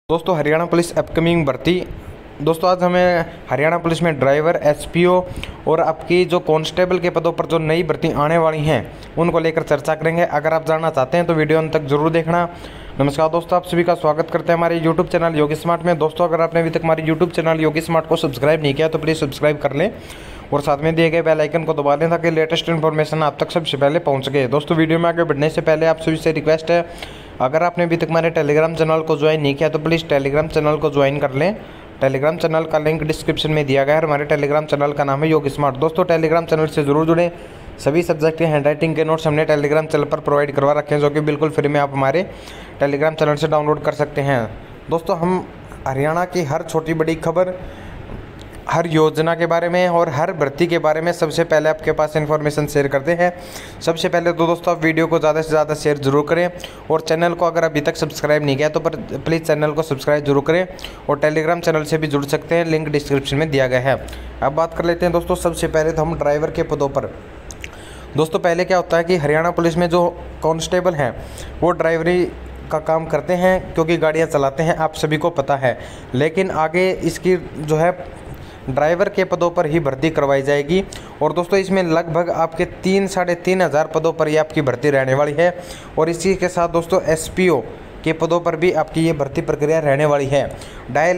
दोस्तों Haryana police upcoming भर्ती। दोस्तों आज हमें हरियाणा पुलिस में ड्राइवर, एसपीओ और आपकी जो कांस्टेबल के पदों पर जो नई भर्ती आने वाली हैं उनको लेकर चर्चा करेंगे। अगर आप जानना चाहते हैं तो वीडियो अंत तक जरूर देखना। नमस्कार दोस्तों, आप सभी का स्वागत करते हैं हमारे यूट्यूब चैनल योगी स्मार्ट में। दोस्तों अगर आपने अभी तक हमारे यूट्यूब चैनल योगी स्मार्ट को सब्सक्राइब नहीं किया तो प्लीज़ सब्सक्राइब कर लें और साथ में दिए गए बेल आइकन को दबा दें ताकि लेटेस्ट इन्फॉर्मेशन आप तक सबसे पहले पहुंच गए। दोस्तों वीडियो में आगे बढ़ने से पहले आप सभी से रिक्वेस्ट है, अगर आपने अभी तक हमारे टेलीग्राम चैनल को ज्वाइन नहीं किया तो प्लीज़ टेलीग्राम चैनल को ज्वाइन कर लें। टेलीग्राम चैनल का लिंक डिस्क्रिप्शन में दिया गया है। हमारे टेलीग्राम चैनल का नाम है योगी स्मार्ट। दोस्तों टेलीग्राम चैनल से जरूर जुड़ें। सभी सब्जेक्ट के हैंडराइटिंग के नोट्स हमने टेलीग्राम चैनल पर प्रोवाइड करवा रखे हैं जो कि बिल्कुल फ्री में आप हमारे टेलीग्राम चैनल से डाउनलोड कर सकते हैं। दोस्तों हम हरियाणा की हर छोटी बड़ी खबर, हर योजना के बारे में और हर भर्ती के बारे में सबसे पहले आपके पास इन्फॉर्मेशन शेयर करते हैं। सबसे पहले तो दोस्तों आप वीडियो को ज़्यादा से ज़्यादा शेयर जरूर करें और चैनल को अगर अभी तक सब्सक्राइब नहीं किया तो प्लीज़ चैनल को सब्सक्राइब जरूर करें और टेलीग्राम चैनल से भी जुड़ सकते हैं, लिंक डिस्क्रिप्शन में दिया गया है। अब बात कर लेते हैं दोस्तों सबसे पहले तो हम ड्राइवर के पदों पर। दोस्तों पहले क्या होता है कि हरियाणा पुलिस में जो कांस्टेबल हैं वो ड्राइवरी का काम करते हैं क्योंकि गाड़ियाँ चलाते हैं, आप सभी को पता है। लेकिन आगे इसकी जो है ड्राइवर के पदों पर ही भर्ती करवाई जाएगी और दोस्तों इसमें लगभग आपके 3-3.5 हज़ार पदों पर ही आपकी भर्ती रहने वाली है। और इसी के साथ दोस्तों एसपीओ के पदों पर भी आपकी ये भर्ती प्रक्रिया रहने वाली है। डायल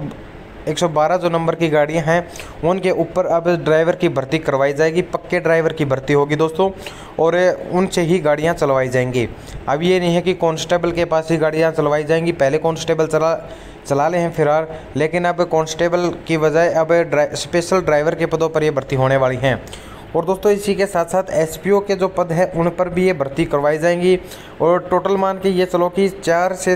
112 जो नंबर की गाड़ियां हैं उनके ऊपर अब ड्राइवर की भर्ती करवाई जाएगी। पक्के ड्राइवर की भर्ती होगी दोस्तों और उनसे ही गाड़ियां चलवाई जाएंगी। अब ये नहीं है कि कांस्टेबल के पास ही गाड़ियां चलवाई जाएंगी। पहले कांस्टेबल चला ले हैं फिलहाल, लेकिन अब कांस्टेबल की बजाय अब स्पेशल ड्राइवर के पदों पर ये भर्ती होने वाली हैं। और दोस्तों इसी के साथ साथ एसपीओ के जो पद हैं उन पर भी ये भर्ती करवाई जाएंगी और टोटल मान के ये चलो कि 4 से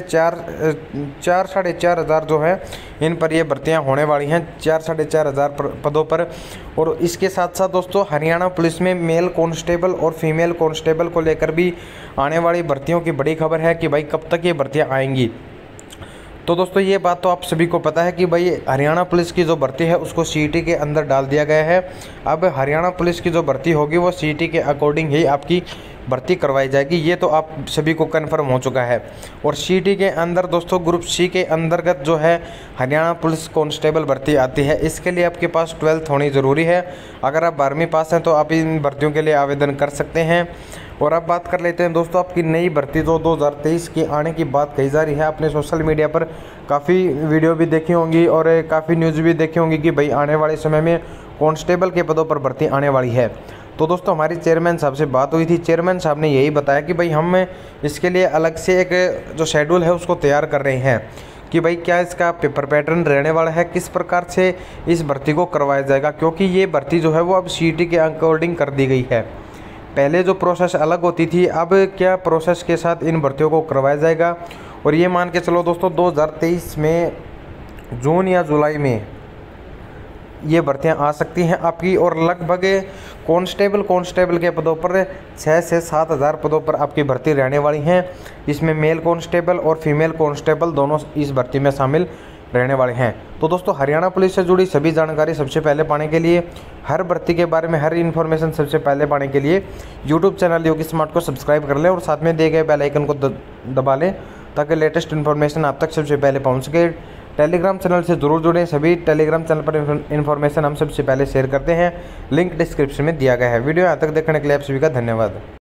4-4.5 हज़ार जो है इन पर ये भर्तियां होने वाली हैं, 4-4.5 हज़ार पदों पर। और इसके साथ साथ दोस्तों हरियाणा पुलिस में मेल कांस्टेबल और फीमेल कांस्टेबल को लेकर भी आने वाली भर्तियों की बड़ी खबर है कि भाई कब तक ये भर्तियाँ आएंगी। तो दोस्तों ये बात तो आप सभी को पता है कि भाई हरियाणा पुलिस की जो भर्ती है उसको सीईटी के अंदर डाल दिया गया है। अब हरियाणा पुलिस की जो भर्ती होगी वो सीईटी के अकॉर्डिंग ही आपकी भर्ती करवाई जाएगी, ये तो आप सभी को कन्फर्म हो चुका है। और सीईटी के अंदर दोस्तों ग्रुप सी के अंतर्गत जो है हरियाणा पुलिस कांस्टेबल भर्ती आती है। इसके लिए आपके पास 12th होनी ज़रूरी है। अगर आप 12वीं पास हैं तो आप इन भर्तियों के लिए आवेदन कर सकते हैं। और अब बात कर लेते हैं दोस्तों आपकी नई भर्ती जो 2023 की आने की बात कही जा रही है। आपने सोशल मीडिया पर काफ़ी वीडियो भी देखी होंगी और काफ़ी न्यूज़ भी देखी होंगी कि भाई आने वाले समय में कांस्टेबल के पदों पर भर्ती आने वाली है। तो दोस्तों हमारी चेयरमैन साहब से बात हुई थी। चेयरमैन साहब ने यही बताया कि भाई हम इसके लिए अलग से एक जो शेड्यूल है उसको तैयार कर रहे हैं कि भाई क्या इसका पेपर पैटर्न रहने वाला है, किस प्रकार से इस भर्ती को करवाया जाएगा, क्योंकि ये भर्ती जो है वो अब सीईटी के अकॉर्डिंग कर दी गई है। पहले जो प्रोसेस अलग होती थी, अब क्या प्रोसेस के साथ इन भर्तियों को करवाया जाएगा। और ये मान के चलो दोस्तों 2023 में जून या जुलाई में ये भर्तियां आ सकती हैं आपकी। और लगभग कांस्टेबल के पदों पर 6 से 7 हज़ार पदों पर आपकी भर्ती रहने वाली हैं। इसमें मेल कांस्टेबल और फीमेल कांस्टेबल दोनों इस भर्ती में शामिल रहने वाले हैं। तो दोस्तों हरियाणा पुलिस से जुड़ी सभी जानकारी सबसे पहले पाने के लिए, हर भर्ती के बारे में हर इन्फॉर्मेशन सबसे पहले पाने के लिए यूट्यूब चैनल योगी स्मार्ट को सब्सक्राइब कर लें और साथ में दिए गए बेल आइकन को दबा लें ताकि लेटेस्ट इन्फॉर्मेशन आप तक सबसे पहले पहुंच सके। टेलीग्राम चैनल से जरूर जुड़ें। सभी टेलीग्राम चैनल पर इन्फॉर्मेशन हम सबसे पहले शेयर करते हैं, लिंक डिस्क्रिप्शन में दिया गया है। वीडियो यहाँ तक देखने के लिए आप सभी का धन्यवाद।